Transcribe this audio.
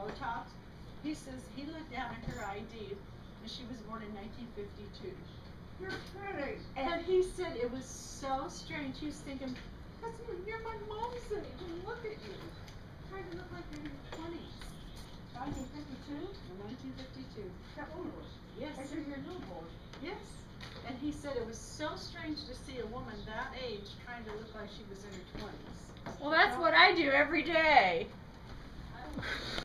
Botox. He says he looked down at her ID and she was born in 1952. You're kidding. And he said it was so strange. He was thinking, you're my mom's age, and look at you. Trying to look like you're in your 20s. 1952? In 1952. That woman was. Yes. I think you're newborn. Yes. And he said it was so strange to see a woman that age trying to look like she was in her 20s. Well, that's what I do every day.